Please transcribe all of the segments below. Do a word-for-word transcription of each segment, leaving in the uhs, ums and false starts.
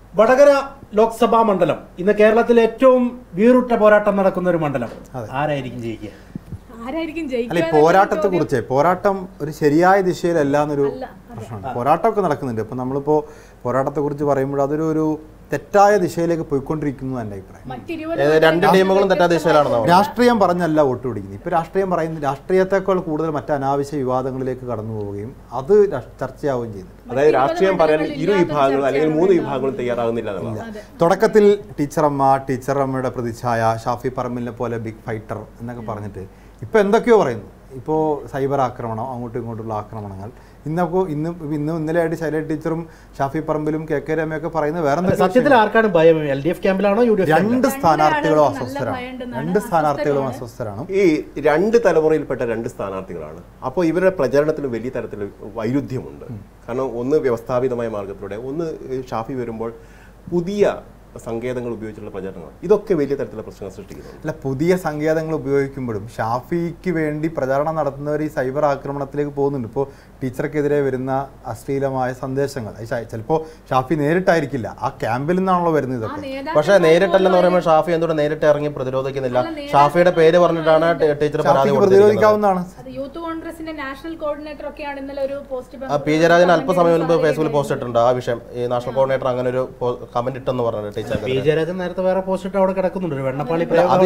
വടകര ലോക്സഭാ മണ്ഡലം ഇന്ന് കേരളത്തിലെ ഏറ്റവും വീറുറ്റ പോരാട്ടം നടക്കുന്ന ഒരു മണ്ഡലം. ആരായിരിക്കും ജയിക്കുക? ആരായിരിക്കും ജയിക്കുക? അല്ല, പോരാട്ടത്തെ കുറിച്ച് പോരാട്ടം ഒരു ശരിയായ ദിശയിലല്ല എന്നൊരു പ്രശ്നമാണ്. പോരാട്ടമൊക്കെ നടക്കുന്നുണ്ട്. ഇപ്പം നമ്മളിപ്പോൾ പോരാട്ടത്തെ കുറിച്ച് പറയുമ്പോൾ അതൊരു ഒരു തെറ്റായ ദിശയിലേക്ക് പോയിക്കൊണ്ടിരിക്കുന്നു എൻ്റെ അഭിപ്രായം. രണ്ട് ടീമുകളും തെറ്റായ ദിശയിലാണ്. രാഷ്ട്രീയം പറഞ്ഞല്ല വോട്ട് പിടിക്കുന്നത്. ഇപ്പോൾ രാഷ്ട്രീയം പറയുന്നത് രാഷ്ട്രീയത്തെക്കാൾ കൂടുതൽ മറ്റ് അനാവശ്യ വിവാദങ്ങളിലേക്ക് കടന്നു പോവുകയും അത് ചർച്ചയാവുകയും ചെയ്യുന്നു. അതായത് രാഷ്ട്രീയം പറയാൻ ഇരു വിഭാഗങ്ങളും അല്ലെങ്കിൽ മൂന്ന് വിഭാഗങ്ങളും തയ്യാറാകുന്നില്ല എന്നുള്ളതാണ്. തുടക്കത്തിൽ ടീച്ചറമ്മ ടീച്ചറമ്മയുടെ പ്രതിച്ഛായ, ഷാഫി പറമ്പിലിനെ പോലെ ബിഗ് ഫൈറ്റർ എന്നൊക്കെ പറഞ്ഞിട്ട് ഇപ്പോൾ എന്തൊക്കെയോ പറയുന്നു. ഇപ്പോൾ സൈബർ ആക്രമണം, അങ്ങോട്ടും ഇങ്ങോട്ടുള്ള ആക്രമണങ്ങൾ. ഇന്നപ്പോൾ ഇന്ന് ഇന്നും ഇന്നലെയായിട്ട് ശൈലജ ടീച്ചറും ഷാഫി പറമ്പിലും കെ കെ രമയൊക്കെ പറയുന്നത് വേറെ സത്യത്തിൽ ആർക്കാണ് ഭയം? എൽ ഡി എഫ് ക്യാമ്പിലാണോ യു ഡി എഫ്? രണ്ട് സ്ഥാനാർത്ഥികളും അസ്വസ്ഥരാണ്. രണ്ട് സ്ഥാനാർത്ഥികളും അസ്വസ്ഥരാണ്. ഈ രണ്ട് തലമുറയിൽപ്പെട്ട രണ്ട് സ്ഥാനാർത്ഥികളാണ്. അപ്പോൾ ഇവരുടെ പ്രചരണത്തിൽ വലിയ തരത്തിൽ വൈരുദ്ധ്യമുണ്ട്. കാരണം ഒന്ന് വ്യവസ്ഥാപിതമായ മാർഗത്തിലൂടെ, ഒന്ന് ഷാഫി വരുമ്പോൾ പുതിയ സങ്കേതങ്ങൾ ഉപയോഗിച്ചുള്ള പ്രചരണങ്ങൾ. ഇതൊക്കെ വലിയ തരത്തിലുള്ള പ്രശ്നങ്ങൾ സൃഷ്ടിക്കുന്നുണ്ട്. അല്ല, പുതിയ സങ്കേതങ്ങൾ ഉപയോഗിക്കുമ്പോഴും ഷാഫിക്ക് വേണ്ടി പ്രചാരണം നടത്തുന്നവർ ഈ സൈബർ ആക്രമണത്തിലേക്ക് പോകുന്നുണ്ട്. ഇപ്പോൾ ടീച്ചർക്കെതിരെ വരുന്ന അശ്ലീലമായ സന്ദേശങ്ങൾ ചിലപ്പോൾ ഷാഫി നേരിട്ടായിരിക്കില്ല, ആ ക്യാമ്പിൽ നിന്നാണല്ലോ വരുന്നത് ഇതൊക്കെ. പക്ഷേ നേരിട്ടല്ലെന്ന് പറയുമ്പോൾ ഷാഫി എന്തുകൊണ്ട് നേരിട്ട് ഇറങ്ങി പ്രതിരോധിക്കുന്നില്ല? ഷാഫിയുടെ പേര് പറഞ്ഞിട്ടാണ് ടീച്ചർ പ്രതിരോധിക്കാവുന്നതാണ്. യൂത്ത് കോൺഗ്രസിന്റെ നാഷണൽ കോർഡിനേറ്റർ ഒക്കെയാണ് ഇന്നലെ ഒരു പോസ്റ്റ് പി ജയരാജൻ അല്പസമയം മുൻപ് ഫേസ്ബുക്കിൽ പോസ്റ്റ് ഇട്ടിട്ടുണ്ട് ആ വിഷയം. ഈ നാഷണൽ കോർഡിനേറ്റർ അങ്ങനെ ഒരു കമന്റ് ഇട്ടെന്ന് പറഞ്ഞിട്ട് പി ജയരാജൻ നേരത്തെ വേറെ പോസ്റ്റ് ഇട്ട് അവിടെ കിടക്കുന്നുണ്ട്. വെണ്ണപ്പാളി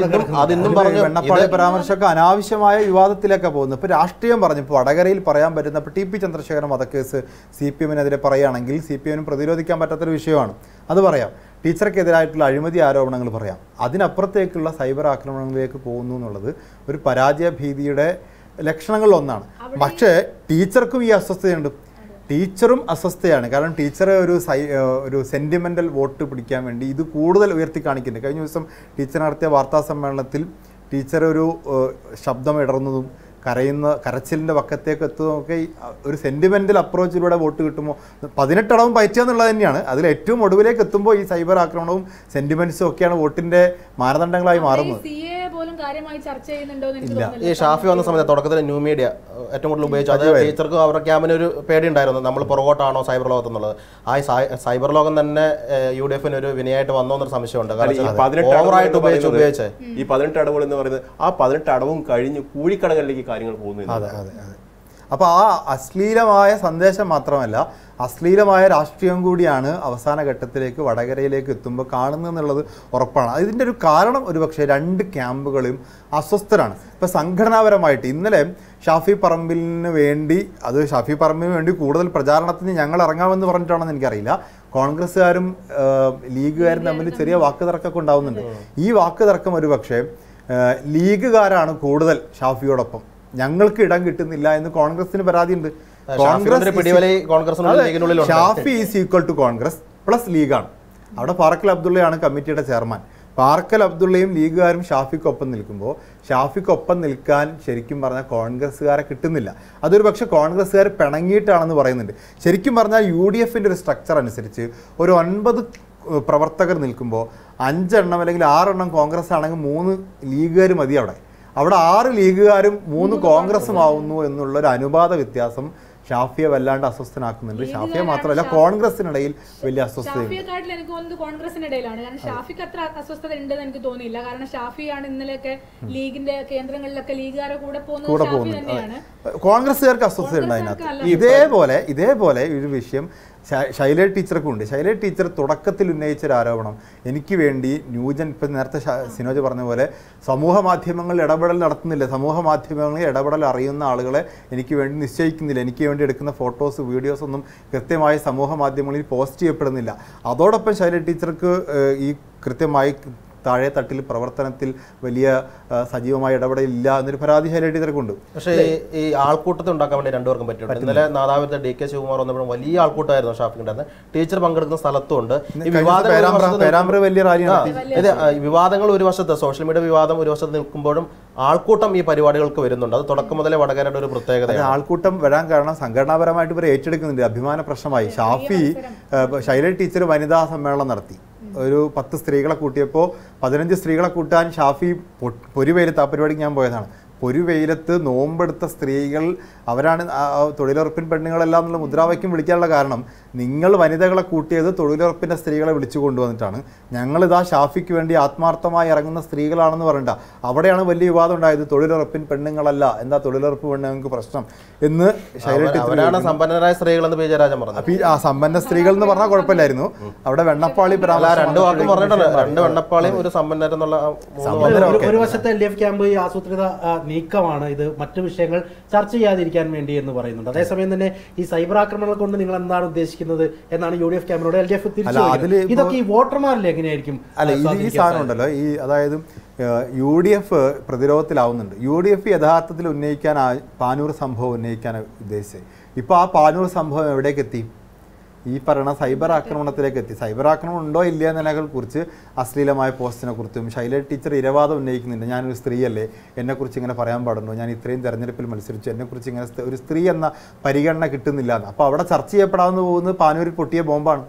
വെണ്ണപ്പാളി പരാമർശമൊക്കെ അനാവശ്യമായ വിവാദത്തിലേക്കാണ് പോകുന്നത്. ഇപ്പോൾ രാഷ്ട്രീയം പറഞ്ഞു, ഇപ്പോൾ വടകരയിൽ പറയാൻ പറ്റുന്ന ഇപ്പോൾ ടി പി ചന്ദ്രശേഖരൻ വധക്കേസ് സി പി എമ്മിനെതിരെ പറയുകയാണെങ്കിൽ സി പി എമ്മിനും പ്രതിരോധിക്കാൻ പറ്റാത്തൊരു വിഷയമാണ്, അത് പറയാം. ടീച്ചർക്കെതിരായിട്ടുള്ള അഴിമതി ആരോപണങ്ങൾ പറയാം. അതിനപ്പുറത്തേക്കുള്ള സൈബർ ആക്രമണങ്ങളിലേക്ക് പോകുന്നു എന്നുള്ളത് ഒരു പരാജയ ഭീതിയുടെ ലക്ഷണങ്ങളിൽ ഒന്നാണ്. പക്ഷേ ടീച്ചർക്കും ഈ അസ്വസ്ഥതയുണ്ട്. ടീച്ചറും അസ്വസ്ഥയാണ്. കാരണം ടീച്ചർ ഒരു സൈ ഒരു സെൻറ്റിമെൻ്റൽ വോട്ട് പിടിക്കാൻ വേണ്ടി ഇത് കൂടുതൽ ഉയർത്തി കാണിക്കുന്നുണ്ട്. കഴിഞ്ഞ ദിവസം ടീച്ചർ നടത്തിയ വാർത്താ സമ്മേളനത്തിൽ ടീച്ചർ ഒരു ശബ്ദം ഇടറുന്നതും കരയുന്ന കരച്ചിലിൻ്റെ പക്കത്തേക്ക് എത്തുന്നതൊക്കെ ഒരു സെൻറ്റിമെൻ്റൽ അപ്രോച്ചിലൂടെ വോട്ട് കിട്ടുമ്പോൾ പതിനെട്ടടവും പയറ്റുക എന്നുള്ളത് തന്നെയാണ്. അതിൽ ഏറ്റവും ഒടുവിലേക്ക് എത്തുമ്പോൾ ഈ സൈബർ ആക്രമണവും സെൻറ്റിമെൻറ്റ്സും ഒക്കെയാണ് വോട്ടിൻ്റെ മാനദണ്ഡങ്ങളായി മാറുന്നത്. ഈ ഷാഫി വന്ന സമയത്ത് തുടക്കത്തിൽ ന്യൂ മീഡിയ ഏറ്റവും കൂടുതൽ ഉപയോഗിച്ചു. അത് ടീച്ചർക്ക് അവരുടെ ക്യാമ്പിന് ഒരു പേടി ഉണ്ടായിരുന്നു, നമ്മൾ പുറകോട്ടാണോ സൈബർ ലോകത്ത് എന്നുള്ളത്. ആ സൈബർ ലോകം തന്നെ യു ഡി എഫിന് ഒരു വിനയായിട്ട് വന്നോ എന്നൊരു സംശയമുണ്ട്. ഓവറായിട്ട് ഉപയോഗിച്ച് ഉപയോഗിച്ചേ ഈ പതിനെട്ട് അടവുകൾ എന്ന് പറയുന്നത് ആ പതിനെട്ട് അടവും കഴിഞ്ഞ് കൂടിക്കടകളിലേക്ക് കാര്യങ്ങൾ പോകുന്നു. അതെ അതെ അതെ. അപ്പോൾ ആ അശ്ലീലമായ സന്ദേശം മാത്രമല്ല, അശ്ലീലമായ രാഷ്ട്രീയം കൂടിയാണ് അവസാന ഘട്ടത്തിലേക്ക് വടകരയിലേക്ക് എത്തുമ്പോൾ കാണുന്നത് എന്നുള്ളത് ഉറപ്പാണ്. ഇതിൻ്റെ ഒരു കാരണം ഒരുപക്ഷെ രണ്ട് ക്യാമ്പുകളും അസ്വസ്ഥരാണ്. ഇപ്പോൾ സംഘടനാപരമായിട്ട് ഇന്നലെ ഷാഫി പറമ്പിലിന് വേണ്ടി, അത് ഷാഫി പറമ്പിലിന് വേണ്ടി കൂടുതൽ പ്രചാരണത്തിന് ഞങ്ങൾ ഇറങ്ങാമെന്ന് പറഞ്ഞിട്ടാണെന്ന് എനിക്കറിയില്ല, കോൺഗ്രസ്സുകാരും ലീഗുകാരും തമ്മിൽ ചെറിയ വാക്ക് തർക്കമൊക്കെ ഉണ്ടാവുന്നുണ്ട്. ഈ വാക്ക് തർക്കം ഒരുപക്ഷെ ലീഗുകാരാണ് കൂടുതൽ ഷാഫിയോടൊപ്പം, ഞങ്ങൾക്ക് ഇടം കിട്ടുന്നില്ല എന്ന് കോൺഗ്രസിന് പരാതിയുണ്ട്. Congress Shafi is equal to Congress plus ലീഗാണ്. അവിടെ പാറക്കൽ അബ്ദുള്ളയാണ് കമ്മിറ്റിയുടെ ചെയർമാൻ. പാറക്കൽ അബ്ദുള്ളയും ലീഗുകാരും ഷാഫിക്കൊപ്പം നിൽക്കുമ്പോൾ ഷാഫിക്കൊപ്പം നിൽക്കാൻ ശരിക്കും പറഞ്ഞാൽ കോൺഗ്രസ്സുകാരെ കിട്ടുന്നില്ല. അതൊരു പക്ഷേ കോൺഗ്രസ്സുകാർ പിണങ്ങിയിട്ടാണെന്ന് പറയുന്നുണ്ട്. ശരിക്കും പറഞ്ഞാൽ യു ഡി എഫിൻ്റെ ഒരു സ്ട്രക്ചർ അനുസരിച്ച് ഒരു ഒൻപത് പ്രവർത്തകർ നിൽക്കുമ്പോൾ അഞ്ചെണ്ണം അല്ലെങ്കിൽ ആറെണ്ണം കോൺഗ്രസ് ആണെങ്കിൽ മൂന്ന് ലീഗുകാർ മതി. അവിടെ അവിടെ ആറ് ലീഗുകാരും മൂന്ന് കോൺഗ്രസും ആവുന്നു എന്നുള്ളൊരു അനുപാത വ്യത്യാസം ഷാഫിയെ വല്ലാണ്ട് അസ്വസ്ഥനാക്കുന്നുണ്ട്. ഷാഫിയെ മാത്രമല്ല കോൺഗ്രസിനിടയിൽ വലിയ അസ്വസ്ഥതയുണ്ട്. എനിക്ക് തോന്നുന്നത് കോൺഗ്രസിനിടയിലാണ്. കാരണം ഷാഫിക്ക് അത്ര അസ്വസ്ഥത ഉണ്ടെന്ന് എനിക്ക് തോന്നിയില്ല. കാരണം ഷാഫിയാണ് ഇന്നലെയൊക്കെ ലീഗിന്റെ കേന്ദ്രങ്ങളിലൊക്കെ ലീഗുകാരെ കൂടെ പോകുന്നത്. കോൺഗ്രസ്സുകാർക്ക് അസ്വസ്ഥതയുണ്ട് അതിനകത്ത്. ഇതേപോലെ ഇതേപോലെ ഒരു വിഷയം ശൈലജ ടീച്ചർക്കും ഉണ്ട്. ശൈലജ ടീച്ചർ തുടക്കത്തിൽ ഉന്നയിച്ചൊരു ആരോപണം, എനിക്ക് വേണ്ടി ന്യൂജൻ, ഇപ്പം നേരത്തെ സിനോജ് പറഞ്ഞ പോലെ സമൂഹ മാധ്യമങ്ങളിൽ ഇടപെടൽ നടത്തുന്നില്ല, സമൂഹ മാധ്യമങ്ങളിൽ ഇടപെടൽ അറിയുന്ന ആളുകളെ എനിക്ക് വേണ്ടി നിശ്ചയിക്കുന്നില്ല, എനിക്ക് വേണ്ടി എടുക്കുന്ന ഫോട്ടോസ് വീഡിയോസ് ഒന്നും കൃത്യമായി സമൂഹ മാധ്യമങ്ങളിൽ പോസ്റ്റ് ചെയ്യപ്പെടുന്നില്ല. അതോടൊപ്പം ശൈലജ ടീച്ചർക്ക് ഈ കൃത്യമായി താഴെ തട്ടിൽ പ്രവർത്തനത്തിൽ വലിയ സജീവമായ ഇടപെടലില്ല എന്നൊരു പരാതി ശൈലജ ടീച്ചർക്കുണ്ട്. പക്ഷേ ഈ ആൾക്കൂട്ടത്തെ ഉണ്ടാക്കാൻ വേണ്ടി രണ്ടുപേർക്കും പറ്റുന്നുണ്ട്. ഇന്നലെ നാദാപുരത്തെ ഡി കെ ശിവകുമാർ വന്നപ്പോഴും വലിയ ആൾക്കൂട്ടമായിരുന്നു ഷാഫിക്കുണ്ടായിരുന്നത്. ടീച്ചർ പങ്കെടുക്കുന്ന സ്ഥലത്തുണ്ട്. ഈ വിവാദങ്ങൾ ഒരു വശത്ത്, സോഷ്യൽ മീഡിയ വിവാദം ഒരു വശത്ത് നിൽക്കുമ്പോഴും ആൾക്കൂട്ടം ഈ പരിപാടികൾക്ക് വരുന്നുണ്ട്. അത് തുടക്കം മുതലേ വടകരയുടെ ഒരു പ്രത്യേകത. ആൾക്കൂട്ടം വരാൻ കാരണം സംഘടനാപരമായിട്ട് ഇവർ ഏറ്റെടുക്കുന്നുണ്ട്. അഭിമാന പ്രശ്നമായി ഷാഫി ശൈലജ ടീച്ചർ വനിതാ സമ്മേളനം നടത്തി. ഒരു പത്ത് സ്ത്രീകളെ കൂട്ടിയപ്പോൾ പതിനഞ്ച് സ്ത്രീകളെ കൂട്ടാൻ ഷാഫി പൊരിവേലത്ത് ആ പരിപാടിക്ക് ഞാൻ പോയതാണ്. ഒരു വെയിലത്ത് നോമ്പെടുത്ത സ്ത്രീകൾ അവരാണ് തൊഴിലുറപ്പിൻ പെണ്ണുങ്ങളെല്ലാം എന്നുള്ള മുദ്രാവാക്യം വിളിക്കാനുള്ള കാരണം നിങ്ങൾ വനിതകളെ കൂട്ടിയത് തൊഴിലുറപ്പിൻ്റെ സ്ത്രീകളെ വിളിച്ചു കൊണ്ടുവന്നിട്ടാണ്. ഞങ്ങളിതാ ഷാഫിക്ക് വേണ്ടി ആത്മാർത്ഥമായി ഇറങ്ങുന്ന സ്ത്രീകളാണെന്ന് പറയണ്ട. അവിടെയാണ് വലിയ വിവാദം ഉണ്ടായത്. തൊഴിലുറപ്പിൻ പെണ്ണുങ്ങളല്ല, എന്താ തൊഴിലുറപ്പ് പെണ്ണുങ്ങൾക്ക് പ്രശ്നം എന്ന് അവരാണ് സമ്പന്നരായ സ്ത്രീകളെന്ന് പി ജയരാജൻ പറഞ്ഞു. ആ സമ്പന്ന സ്ത്രീകൾ എന്ന് പറഞ്ഞാൽ കുഴപ്പമില്ലായിരുന്നു. അവിടെ വെണ്ണപ്പാളി രണ്ട് വാക്കും പറഞ്ഞിട്ടുണ്ട്. രണ്ട് വെണ്ണപ്പാളിയും ഒരു സമ്പന്നരെന്നുള്ള ഒരു വശത്തെ എൽ ഡി എഫ് ക്യാമ്പ് ഈ ആസൂത്രിത നീക്കമാണ് ഇത് മറ്റു വിഷയങ്ങൾ ചർച്ച ചെയ്യാതിരിക്കാൻ വേണ്ടി എന്ന് പറയുന്നുണ്ട്. അതേസമയം തന്നെ ഈ സൈബർ ആക്രമണങ്ങൾ കൊണ്ട് നിങ്ങൾ എന്താണ് ഉദ്ദേശിക്കുന്നത് എന്നാണ് യു ഡി എഫ് ക്യാമ്പിനോട് എൽ ഡി എഫ് തിരിച്ചു. ഇതൊക്കെ ഈ വോട്ടർമാരിൽ എങ്ങനെയായിരിക്കും? അല്ല, ഈ സാധനം ഉണ്ടല്ലോ, ഈ അതായത് യു ഡി എഫ് പ്രതിരോധത്തിലാവുന്നുണ്ട്. യു ഡി എഫ് യഥാർത്ഥത്തിൽ ഉന്നയിക്കാൻ പാനൂർ സംഭവം ഉന്നയിക്കാൻ ഉദ്ദേശിച്ചത്. ഇപ്പോൾ ആ പാനൂർ സംഭവം എവിടേക്ക് എത്തി? ഈ പറയുന്ന സൈബർ ആക്രമണത്തിലേക്ക് എത്തി. സൈബർ ആക്രമണം ഉണ്ടോ ഇല്ല എന്നതിനെ കുറിച്ച് അശ്ലീലമായ പോസ്റ്റിനെ കുറിച്ചും ശൈല ടീച്ചർ ഇരവാദം ഉന്നയിക്കുന്നുണ്ട്. ഞാനൊരു സ്ത്രീയല്ലേ, എന്നെക്കുറിച്ച് ഇങ്ങനെ പറയാൻ പാടുണ്ടോ, ഞാൻ ഇത്രയും തെരഞ്ഞെടുപ്പിൽ മത്സരിച്ചു, എന്നെക്കുറിച്ച് ഇങ്ങനെ ഒരു സ്ത്രീ എന്ന പരിഗണന കിട്ടുന്നില്ല എന്ന്. അപ്പോൾ അവിടെ ചർച്ച ചെയ്യപ്പെടാമെന്ന് പോകുന്നത് പാനൂരിൽ പൊട്ടിയ ബോംബാണ്.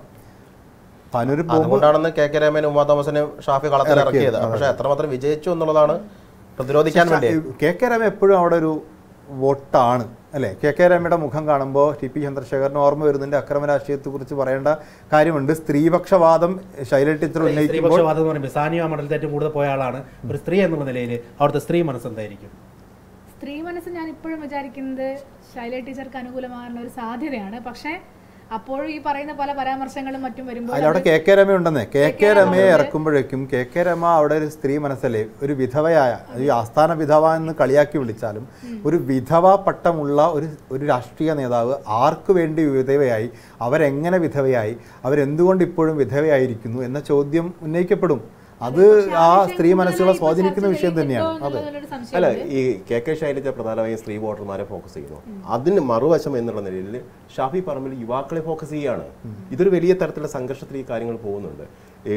പാനൂരിൽ ബോംബാണെന്ന് കെ കെ രമേനും ഉമാ തോമസിനും ഷാഫി കളത്തിൽ ഇറക്കിയത്. പക്ഷേ എത്രമാത്രം വിജയിച്ചു എന്നുള്ളതാണ് പ്രതിരോധിക്കാൻ വേണ്ടി. കെ കെ രമ എപ്പോഴും അവിടെ ഒരു വോട്ടാണ് അല്ലേ? കെ കെ രമയുടെ മുഖം കാണുമ്പോൾ ടി പി ചന്ദ്രശേഖരന് ഓർമ്മ വരുന്നുണ്ട്. അക്രമ രാഷ്ട്രീയത്തെ കുറിച്ച് പറയേണ്ട കാര്യമുണ്ട്. സ്ത്രീപക്ഷവാദം ശൈല ടീച്ചർ ഉന്നയിക്കുമ്പോൾ സാനിയ മണ്ഡലത്തിൽ ഏറ്റവും കൂടുതൽ പോയ ആളാണ് ഒരു സ്ത്രീ എന്നുള്ള നിലയിൽ. അവിടുത്തെ സ്ത്രീ മനസ്സ് എന്തായിരിക്കും? സ്ത്രീ മനസ്സ് ഞാൻ ഇപ്പോഴും വിചാരിക്കുന്നത് ശൈല ടീച്ചർക്ക് അനുകൂലമാകുന്ന ഒരു സാധ്യതയാണ്. പക്ഷേ അപ്പോഴും ഈ പറയുന്ന പല പരാമർശങ്ങളും മറ്റും വരുമ്പോൾ അവിടെ കെ കെ രമ ഉണ്ടെന്നേ. കെ കെ രമയെ ഇറക്കുമ്പോഴേക്കും കെ കെ രമ അവിടെ ഒരു സ്ത്രീ മനസ്സല്ലേ, ഒരു വിധവയായ, ഈ ആസ്ഥാന വിധവ എന്ന് കളിയാക്കി വിളിച്ചാലും ഒരു വിധവ പട്ടമുള്ള ഒരു ഒരു രാഷ്ട്രീയ നേതാവ് ആർക്ക് വേണ്ടി വിധവയായി, അവരെങ്ങനെ വിധവയായി, അവരെന്തുകൊണ്ട് ഇപ്പോഴും വിധവയായിരിക്കുന്നു എന്ന ചോദ്യം ഉന്നയിക്കപ്പെടും. അത് ആ സ്ത്രീ മനസ്സുകളെ സ്വാധീനിക്കുന്ന വിഷയം തന്നെയാണ്. അതെ, അല്ല, ഈ കെ കെ ശൈലജ പ്രധാനമായും സ്ത്രീ വോട്ടർമാരെ ഫോക്കസ് ചെയ്യുന്നു. അതിന് മറുവശം എന്നുള്ള നിലയിൽ ഷാഫി പറമ്പിൽ യുവാക്കളെ ഫോക്കസ് ചെയ്യുകയാണ്. ഇതൊരു വലിയ തരത്തിലുള്ള സംഘർഷത്തിൽ ഈ കാര്യങ്ങൾ പോകുന്നുണ്ട്.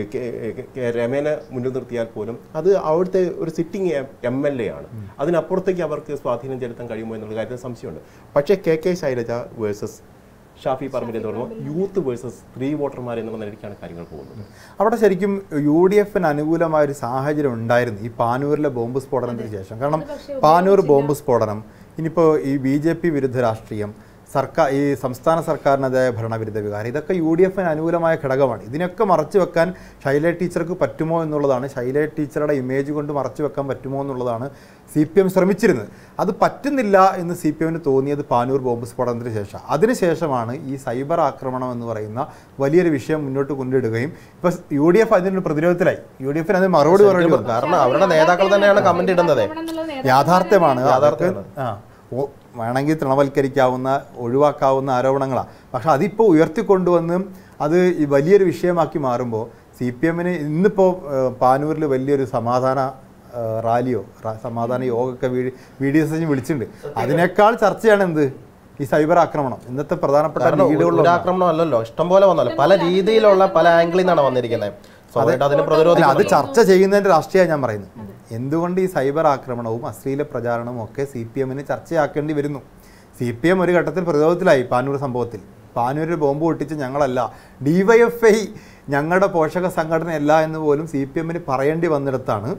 രമേനെ മുന്നിൽ നിർത്തിയാൽ പോലും അത് അവിടുത്തെ ഒരു സിറ്റിംഗ് എം എൽ എ ആണ്. അതിനപ്പുറത്തേക്ക് അവർക്ക് സ്വാധീനം ചെലുത്താൻ കഴിയുമോ എന്നുള്ള കാര്യത്തിൽ സംശയമുണ്ട്. പക്ഷേ K K Shailaja versus Shafi Parambil എന്ന് പറയുമ്പോൾ യൂത്ത് വേഴ്സസ് സ്ത്രീ വോട്ടർമാർ എന്നുള്ള നിലയ്ക്കാണ് കാര്യങ്ങൾ പോകുന്നത്. അവിടെ ശരിക്കും യു ഡി എഫിന് അനുകൂലമായ ഒരു സാഹചര്യം ഉണ്ടായിരുന്നു ഈ പാനൂരിലെ ബോംബ് സ്ഫോടനത്തിന് ശേഷം. കാരണം പാനൂർ ബോംബ് സ്ഫോടനം, ഇനിയിപ്പോൾ ഈ ബി ജെ പി വിരുദ്ധ രാഷ്ട്രീയം, സർക്കാർ ഈ സംസ്ഥാന സർക്കാരിനെതിരായ ഭരണവിരുദ്ധ വികാരം, ഇതൊക്കെ യു ഡി എഫിന് അനുകൂലമായ ഘടകമാണ്. ഇതിനൊക്കെ മറച്ചു വെക്കാൻ ശൈല ടീച്ചർക്ക് പറ്റുമോ എന്നുള്ളതാണ്, ശൈല ടീച്ചറുടെ ഇമേജ് കൊണ്ട് മറച്ചു വെക്കാൻ പറ്റുമോ എന്നുള്ളതാണ് സി പി എം ശ്രമിച്ചിരുന്നത്. അത് പറ്റുന്നില്ല എന്ന് സി പി എമ്മിന് തോന്നിയത് പാനൂർ ബോംബ് സ്ഫോടനത്തിന് ശേഷം. അതിനുശേഷമാണ് ഈ സൈബർ ആക്രമണം എന്ന് പറയുന്ന വലിയൊരു വിഷയം മുന്നോട്ട് കൊണ്ടിടുകയും ഇപ്പോൾ യു ഡി എഫ് അതിനൊരു പ്രതിരോധത്തിലായി. യു ഡി എഫിന് അതിന് മറുപടി പറയേണ്ടി വന്നു. കാരണം അവരുടെ നേതാക്കൾ തന്നെയാണ് കമന്റ് ഇടുന്നത്. യാഥാർത്ഥ്യമാണ്. ആ വേണമെങ്കിൽ തൃണവൽക്കരിക്കാവുന്ന ഒഴിവാക്കാവുന്ന ആരോപണങ്ങളാണ്. പക്ഷെ അതിപ്പോൾ ഉയർത്തിക്കൊണ്ടുവന്ന് അത് ഈ വലിയൊരു വിഷയമാക്കി മാറുമ്പോൾ സി പി എമ്മിന് ഇന്നിപ്പോൾ പാനൂരിൽ വലിയൊരു സമാധാന റാലിയോ സമാധാന യോഗമൊക്കെ V V D S S വിളിച്ചിട്ടുണ്ട്. അതിനേക്കാൾ ചർച്ചയാണ് എന്ത് ഈ സൈബർ ആക്രമണം. ഇന്നത്തെ പ്രധാനപ്പെട്ട ആക്രമണം അല്ലല്ലോ, ഇഷ്ടംപോലെ വന്നല്ലോ, പല രീതിയിലുള്ള പല ആംഗിളിൽ നിന്നാണ് വന്നിരിക്കുന്നത്. അത് ചർച്ച ചെയ്യുന്നതിൻ്റെ രാഷ്ട്രീയമാണ് ഞാൻ പറയുന്നത്. എന്തുകൊണ്ട് ഈ സൈബർ ആക്രമണവും അശ്ലീല പ്രചാരണവും ഒക്കെ സി പി എമ്മിന് ചർച്ചയാക്കേണ്ടി വരുന്നു? സി പി എം ഒരു ഘട്ടത്തിൽ പ്രതിരോധത്തിലായി പാനൂർ സംഭവത്തിൽ. പാനൂരിൽ ബോംബ് പൊട്ടിച്ച് ഞങ്ങളല്ല, ഡി വൈ എഫ് ഐ ഞങ്ങളുടെ പോഷക സംഘടനയല്ല എന്ന് പോലും സി പി എമ്മിന് പറയേണ്ടി വന്നിടത്താണ്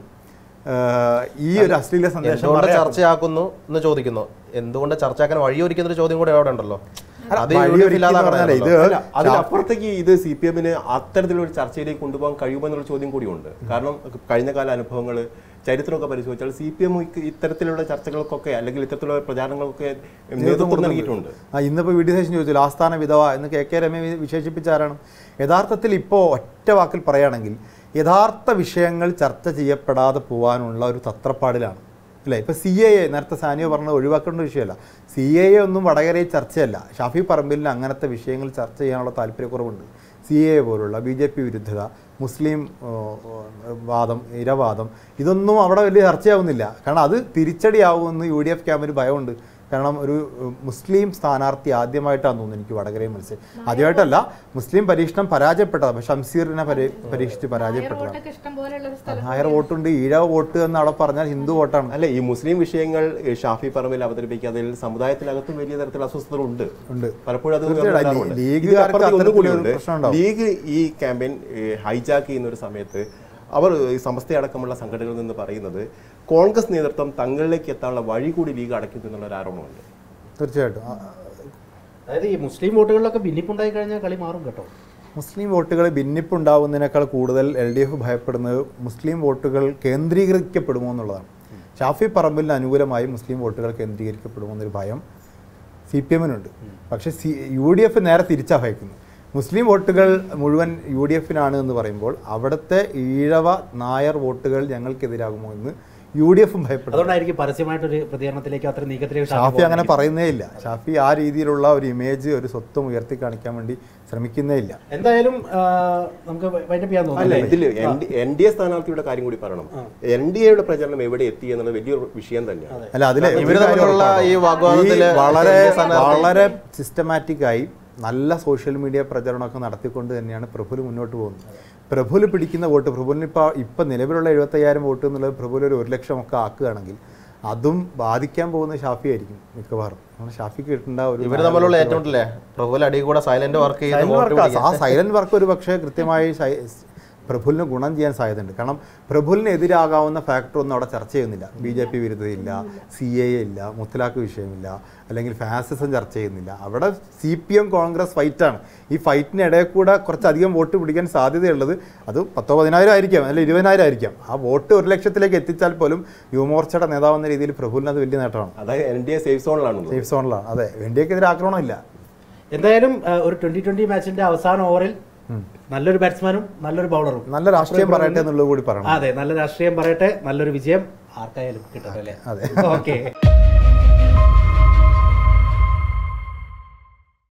ഈ ഒരു അശ്ലീല സന്ദേശം ചർച്ചയാക്കുന്നു എന്ന് ചോദിക്കുന്നു. എന്തുകൊണ്ട് ചർച്ചയാക്കാൻ വഴിയൊരുക്കുന്ന ഒരു ചോദ്യം കൂടെ അവിടെ ഉണ്ടല്ലോ. അതിനപ്പുറത്തേക്ക് ഇത് സി പി എമ്മിന് അത്തരത്തിലൊരു ചർച്ചയിലേക്ക് കൊണ്ടുപോകാൻ കഴിയുമെന്നുള്ള ചോദ്യം കൂടിയുണ്ട്. കാരണം കഴിഞ്ഞ കാല അനുഭവങ്ങൾ ചരിത്രമൊക്കെ പരിശോധിച്ചാൽ സി പി എം ഇത്തരത്തിലുള്ള ചർച്ചകൾക്കൊക്കെ അല്ലെങ്കിൽ ഇത്തരത്തിലുള്ള പ്രചാരണങ്ങൾക്കൊക്കെ നേതൃത്വം നൽകിയിട്ടുണ്ട്. ഇന്നിപ്പോൾ വി ഡി സതീശൻ ചോദിച്ചു ആസ്ഥാന വിധവ എന്ന് കെ കെ രമയെ വിശേഷിപ്പിച്ചാരാണ്? യഥാർത്ഥത്തിൽ ഇപ്പോൾ ഒറ്റ വാക്കിൽ പറയുകയാണെങ്കിൽ യഥാർത്ഥ വിഷയങ്ങൾ ചർച്ച ചെയ്യപ്പെടാതെ പോകാനുള്ള ഒരു തത്രപ്പാടിലാണ് അല്ലേ? ഇപ്പോൾ സി എ എ നേരത്തെ സാനിയോ പറഞ്ഞത് ഒഴിവാക്കേണ്ട വിഷയമല്ല. സി എ എ ഒന്നും വടകരയിൽ ചർച്ചയല്ല. ഷാഫി പറമ്പിലിന് അങ്ങനത്തെ വിഷയങ്ങൾ ചർച്ച ചെയ്യാനുള്ള താല്പര്യക്കുറവുണ്ട്. സി എ എ പോലുള്ള ബി ജെ പി വിരുദ്ധത, മുസ്ലിം വാദം, ഇരവാദം, ഇതൊന്നും അവിടെ വലിയ ചർച്ചയാവുന്നില്ല. കാരണം അത് തിരിച്ചടിയാവുമെന്ന് യു ഡി എഫ് ക്യാമ്പിന് ഭയമുണ്ട്. കാരണം ഒരു മുസ്ലിം സ്ഥാനാർത്ഥി ആദ്യമായിട്ടാണ് തോന്നുന്നു എനിക്ക് വടകരയിൽ മത്സരം. ആദ്യമായിട്ടല്ല, മുസ്ലിം പരീക്ഷണം പരാജയപ്പെട്ടതാണ്. പക്ഷെ ഷംസീറിനെ പരീക്ഷിച്ച് പരാജയപ്പെട്ടതാണ്. ഹയർ വോട്ടുണ്ട്, ഈഴവ വോട്ട് എന്ന് അവിടെ പറഞ്ഞാൽ ഹിന്ദു വോട്ടാണ്. അല്ലെ, ഈ മുസ്ലിം വിഷയങ്ങൾ ഷാഫി പറമ്പിൽ അവതരിപ്പിക്കാതിൽ സമുദായത്തിനകത്തും വലിയ തരത്തിലുള്ള അസ്വസ്ഥതകളുണ്ട്. ഉണ്ട് പലപ്പോഴും അത് ലീഗ് ഈ ക്യാമ്പയിൻ ഹൈജാക്ക് ചെയ്യുന്ന ഒരു സമയത്ത് അവർ ഈ സമസ്തയടക്കമുള്ള സംഘടനകളിൽ നിന്ന് പറയുന്നത് കോൺഗ്രസ് നേതൃത്വം തങ്ങളിലേക്ക് എത്താനുള്ള വഴി കൂടി ലീഗ് അടയ്ക്കുന്നു എന്നുള്ള ഒരു ആരോപണമുണ്ട്. തീർച്ചയായിട്ടും. അതായത് ഈ മുസ്ലിം വോട്ടുകളിലൊക്കെ ഭിന്നിപ്പുണ്ടായി കഴിഞ്ഞാൽ കളി മാറും കേട്ടോ. മുസ്ലിം വോട്ടുകൾ ഭിന്നിപ്പുണ്ടാവുന്നതിനേക്കാൾ കൂടുതൽ എൽ ഡി എഫ് ഭയപ്പെടുന്നത് മുസ്ലിം വോട്ടുകൾ കേന്ദ്രീകരിക്കപ്പെടുമോ എന്നുള്ളതാണ്. ഷാഫി പറമ്പിലിന് അനുകൂലമായി മുസ്ലിം വോട്ടുകൾ കേന്ദ്രീകരിക്കപ്പെടുമോ എന്നൊരു ഭയം സി പി എമ്മിനുണ്ട്. പക്ഷേ സി യു ഡി എഫ് നേരെ തിരിച്ചാണ് ഭയക്കുന്നത്. മുസ്ലിം വോട്ടുകൾ മുഴുവൻ യു ഡി എഫിനാണ് എന്ന് പറയുമ്പോൾ അവിടുത്തെ ഈഴവ നായർ വോട്ടുകൾ ഞങ്ങൾക്കെതിരാകുമോ എന്ന് യു ഡി എഫും ഭയപ്പെടും. അതുകൊണ്ടായിരിക്കും പരസ്യമായിട്ടൊരു പ്രതികരണത്തിലേക്ക് അത്ര നീക്കത്തിലേക്ക് ഷാഫി അങ്ങനെ പറയുന്നേ ഇല്ല. ഷാഫി ആ രീതിയിലുള്ള ഒരു ഇമേജ് ഒരു സ്വത്വം ഉയർത്തി കാണിക്കാൻ വേണ്ടി ശ്രമിക്കുന്നേ ഇല്ല. എന്തായാലും നമുക്ക് വൈൻഡപ്പ് ചെയ്യാൻ അല്ല, ഇതിൽ എൻ ഡി എ സ്ഥാനാർത്ഥിയുടെ കാര്യം കൂടി പറയണം. എൻ ഡി എയുടെ പ്രചരണം എവിടെ എത്തി എന്നുള്ളത് വലിയൊരു വിഷയം തന്നെയാണ്. അല്ല, അതിലെ ഈ വളരെ വളരെ സിസ്റ്റമാറ്റിക് ആയി നല്ല സോഷ്യൽ മീഡിയ പ്രചരണമൊക്കെ നടത്തിക്കൊണ്ട് തന്നെയാണ് പ്രഫുൽ മുന്നോട്ട് പോകുന്നത്. പ്രഫുൽ പിടിക്കുന്ന വോട്ട്, പ്രഫുലിന് ഇപ്പോൾ ഇപ്പം നിലവിലുള്ള എഴുപത്തയ്യായിരം വോട്ട് എന്നുള്ളത് പ്രഫുൽ ഒരു ഒരു ലക്ഷമൊക്കെ ആക്കുകയാണെങ്കിൽ അതും ബാധിക്കാൻ പോകുന്ന ഷാഫി ആയിരിക്കും മിക്കവാറും. ഷാഫിക്ക് കിട്ടേണ്ട ഒരു ഇവർ തമ്മിലുള്ള ഏറ്റുമുട്ടല്ലേ പ്രഫുൽ അടി കൂടെ സൈലന്റ് വർക്ക് ചെയ്യുന്ന ആ സൈലന്റ് വർക്ക് ഒരു പക്ഷേ കൃത്യമായി പ്രഫുലിന് ഗുണം ചെയ്യാൻ സാധ്യതയുണ്ട്. കാരണം പ്രഫുലിന് എതിരാകാവുന്ന ഫാക്ടറൊന്നും അവിടെ ചർച്ച ചെയ്യുന്നില്ല. ബി ജെ പി വിരുദ്ധതയില്ല, സി എ എ ഇല്ല, മുത്തലാഖ് വിഷയമില്ല, അല്ലെങ്കിൽ ഫാസിസം ചർച്ച ചെയ്യുന്നില്ല. അവിടെ സി പി എം കോൺഗ്രസ് ഫൈറ്റാണ്. ഈ ഫൈറ്റിനിടയിൽ കൂടെ കുറച്ചധികം വോട്ട് പിടിക്കാൻ സാധ്യതയുള്ളത് അത് പത്തോ പതിനായിരം ആയിരിക്കാം, അല്ലെങ്കിൽ ഇരുപതിനായിരം ആയിരിക്കാം. ആ വോട്ട് ഒരു ലക്ഷത്തിലേക്ക് എത്തിച്ചാൽ പോലും യുവമോർച്ചയുടെ നേതാവെന്ന രീതിയിൽ പ്രഫുലിന് അത് വലിയ നേട്ടമാണ്. അതായത് എൻ ഡി എ സേഫ് സോണിലാണ് സേഫ് സോണിലാണ്. അതെ, എൻ ഡി എക്കെതിരെ ആക്രമണമില്ല. എന്തായാലും ഒരു ട്വന്റി ട്വന്റി മാച്ചിന്റെ അവസാന ഓവറിൽ നല്ലൊരു ബാറ്റ്സ്മാനും നല്ലൊരു ബൗളറും നല്ല രാഷ്ട്രീയം പറയട്ടെ എന്നുള്ളത് കൂടി പറയണം. അതെ, നല്ല രാഷ്ട്രീയം പറയട്ടെ, നല്ലൊരു വിജയം ആർക്കായാലും കിട്ടട്ടെ അല്ലേ. അതെ, ഓക്കെ.